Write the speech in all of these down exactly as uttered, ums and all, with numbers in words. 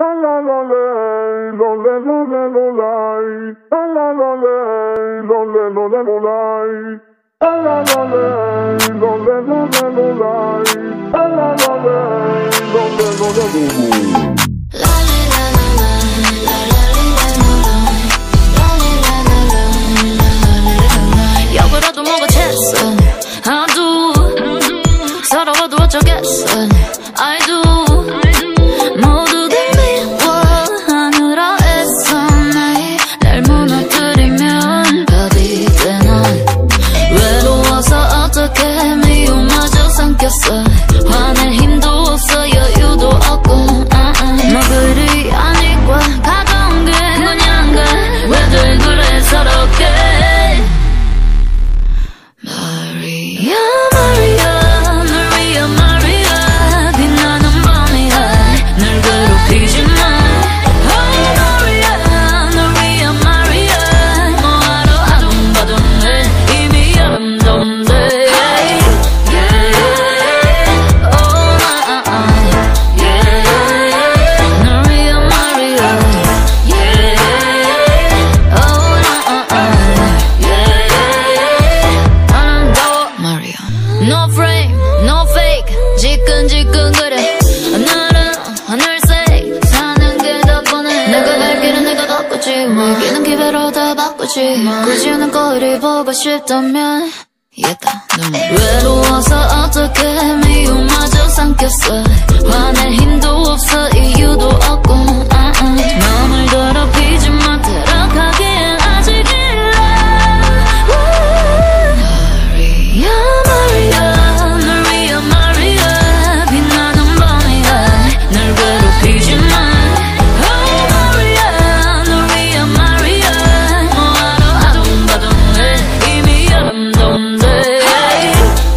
역으로도 뭐가 챘어 I do 서러워도 어쩌겠어 I do 모두들 미워하느라 애써 나의 날 무너뜨리면 답이 돼 난 외로워서 어떻게 미움마저 삼켰어 화낼 힘도 없어 여유도 없고 uh-uh. 뭐 그리 아닐까 가까운 게 그냥가 왜들 그래 서럽게 Maria, Maria, Maria, Maria 빛나는 밤이야 날 괴롭히지 마 Oh Maria, Maria, Maria 뭐하러 아둥바둥해 이미 아름다운데 Hey, yeah, oh nah, yeah Maria, Maria, yeah, oh nah, yeah 아름다워 Maria No frame, no fake 지끈지끈거려 하늘은 하늘색 사는 게 더 뻔해 내가 갈 길은 내가 바꾸지 먹이는 기회로 다 바꾸지 굳이 않은 거리 보고 싶다면 얘다 눈물 외로워서 어떻게 미움마저 삼켰어 화낼 힘도 없어 이유도 없고 uh-uh. 마음을 더럽히지 마 타락하기엔 아직 일러 Maria, Maria, Maria, Maria 빛나는 밤이야 날 괴롭히지 마 Oh Maria, Maria, Maria 뭐하러 아둥바둥해 이미 아름다운데 Hey,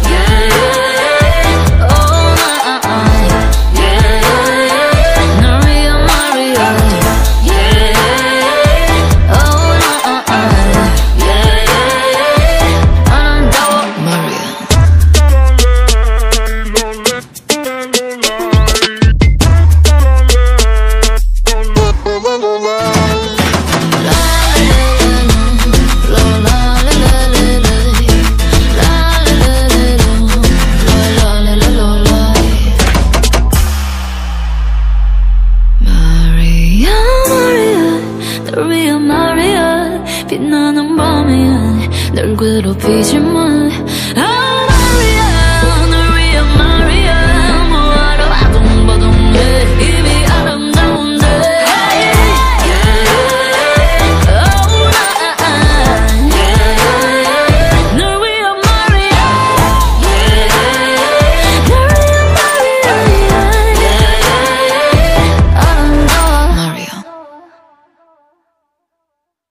yeah, oh nah, yeah Maria, Maria, yeah, oh nah, yeah 아름다워 Maria Maria, Maria, Maria, Maria 빛나는 밤이야 널 괴롭히지 마